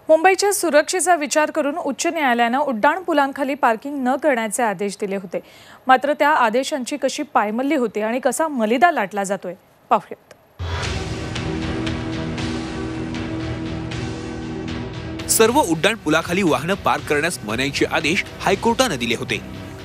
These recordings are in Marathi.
मुंबईच्या सुरक्षेचा विचार करून उच्च न्यायालयाने उड्डाणपुलांखाली पार्किंग न करण्याचे आदेश दिले होते। मात्र त्या आदेशांची कशी पायमल्ली होते आणि कसा मलिदा लाटला जातोय पाहूयात। सर्व उड्डाणपुलाखाली वाहने पार्क करण्यास मनाईचे आदेश हायकोर्टाने दिले होते।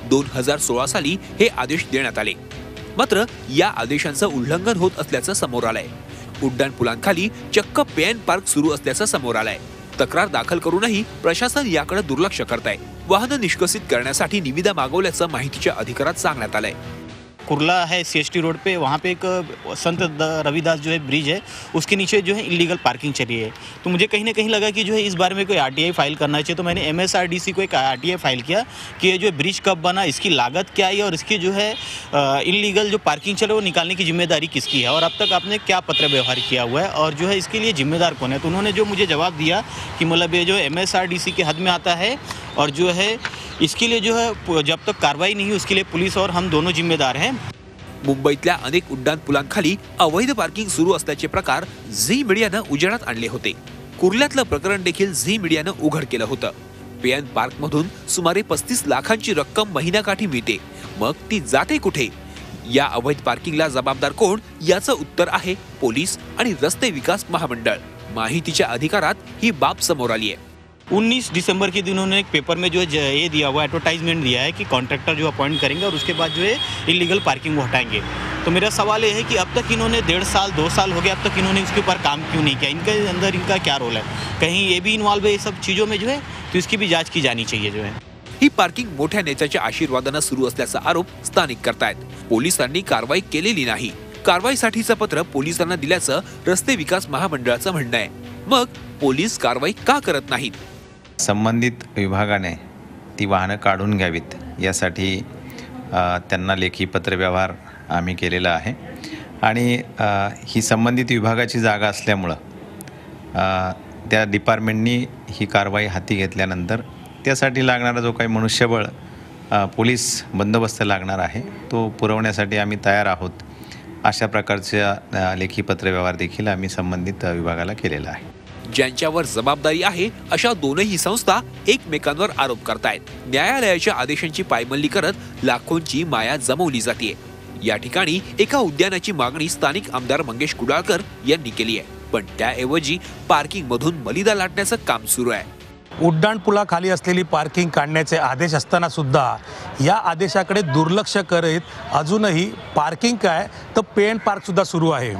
2016 साली हे आदेश देण्यात आले। मात्र या आदेशांचे उल्लंघन होत असल्याचं समोर आलंय। उड्डाणपुलांखाली चक्क पे एंड पार्क सुरू असल्याचं समोर आलंय। तक्रार दाखल करूनही प्रशासन याकडे दुर्लक्ष करताय। वाहन निष्कासित करण्यासाठी निविदा मागवल्याचं माहितीच्या अधिकारात सांगण्यात आलंय। कुर्ला है सीएसटी रोड पे, वहाँ पे एक संत रविदास जो है ब्रिज है, उसके नीचे जो है इलीगल पार्किंग चली है। तो मुझे कहीं ना कहीं लगा कि जो है इस बारे में कोई आरटीआई फाइल करना चाहिए। तो मैंने एमएसआरडीसी को एक आरटीआई फाइल किया कि ये जो ब्रिज कब बना, इसकी लागत क्या है और इसकी जो है इलीगल जो पार्किंग चले वो निकालने की जिम्मेदारी किसकी है और अब तक आपने क्या पत्र व्यवहार किया हुआ है और जो है इसके लिए जिम्मेदार कौन है। तो उन्होंने जो मुझे जवाब दिया कि मतलब ये जो एमएसआरडीसी के हद में आता है और जो है इसके लिए जो है जब तक कार्रवाई नहीं हुई उसके लिए पुलिस और हम दोनों जिम्मेदार हैं। मुंबईतल्या अनेक उड्डाणपुलांखाली अवैध पार्किंग सुरू असल्याचे प्रकार झी मीडियाने उजेडात आणले होते। कुर्ल्यातलं प्रकरण देखील झी मीडियाने उघड केलं होतं। पे एंड पार्क मधून सुमारे 35 लाखांची रक्कम महिन्याकाठी मिळते, मग ती जाते कुठे? या अवैध पार्किंगला जबाबदार कोण याचं उत्तर आहे पोलीस आणि रस्ते विकास महामंडळ। माहितीच्या अधिकारात ही बाब समोर आली आहे। 19 दिसंबर के दिन उन्होंने एक पेपर में जो है ये दिया हुआ एडवर्टाइजमेंट दिया है कि कॉन्ट्रैक्टर जो अपॉइंट करेंगे और उसके बाद जो है इलीगल पार्किंग वो हटाएंगे। तो मेरा सवाल ये है कि अब तक इन्होंने 1.5 साल 2 साल हो गए, अब तक इन्होंने इसके ऊपर काम क्यों नहीं किया? इनके अंदर इनका क्या रोल है? कहीं ये भी इन्वॉल्व है ये सब चीज़ों में जो है, तो इसकी भी जांच की जानी चाहिए। जो है ही पार्किंग मोठ्या नेत्याच्या आशीर्वादाने सुरू असल्याचा आरोप स्थानिक करतायत। पोलिसांनी कारवाई केलेली नाही। कारवाईसाठीचं पत्र पोलिसांना दिल्याचं रस्ते विकास महामंडळाचं म्हणणं आहे। मग पोलीस कारवाई का करत नाहीत? संबंधित विभागाने ती वाहनं काढून घ्यावीत यासाठी त्यांना लेखी पत्रव्यवहार आम्ही केलेला आहे आणि ही संबंधित विभागाची जागा असल्यामुळं त्या डिपार्टमेंटनी ही कारवाई हाती घेतल्यानंतर त्यासाठी लागणारा जो काही मनुष्यबळ पोलीस बंदोबस्त लागणार आहे तो पुरवण्यासाठी आम्ही तयार आहोत। अशा प्रकारच्या लेखी पत्रव्यवहार देखील आम्ही संबंधित विभागाला केलेला आहे। ज्यांच्यावर जबाबदारी आहे अशा दोनही संस्था एकमेकांवर आरोप करतायत। न्यायालयाच्या आदेशांची पायमल्ली करत लाखोंची माया जमवली जाते। या ठिकाणी एका उद्यानाची मागणी स्थानिक आमदार मंगेश कुडाळकर यांनी केली आहे, पण त्याऐवजी पार्किंग मधून मलिदा लाटण्याचं काम सुरू आहे। उड्डाणपुलाखाली असलेली पार्किंग काढण्याचे आदेश असताना सुद्धा या आदेशाकडे दुर्लक्ष करत अजूनही पार्किंग काय तर पे एंड पार्क सुद्धा सुरू आहे।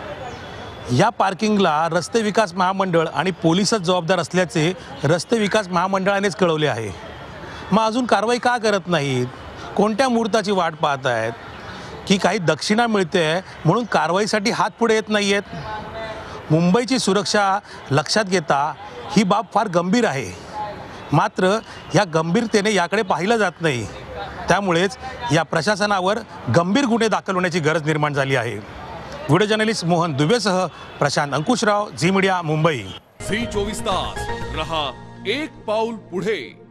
या पार्किंगला रस्ते विकास महामंडळ आणि पोलीसच जबाबदार असल्याचे रस्ते विकास महामंडळानेच कळवले आहे। मग अजून कारवाई का करत नाहीत? कोणत्या मुहूर्ताची वाट पाहत आहेत की काही दक्षिणा मिळते म्हणून कारवाईसाठी हात पुढे येत नाही आहेत? मुंबईची सुरक्षा लक्षात घेता ही बाब फार गंभीर आहे, मात्र या गंभीरतेने याकडे पाहिलं जात नाही। त्यामुळेच या प्रशासनावर गंभीर गुन्हे दाखल होण्याची गरज निर्माण झाली आहे। व्हिडिओ जर्नलिस्ट मोहन दुबेसह Prashant Ankushrao, Zee media, Mumbai. Zee 24 तास रहा एक पाऊल पुढे।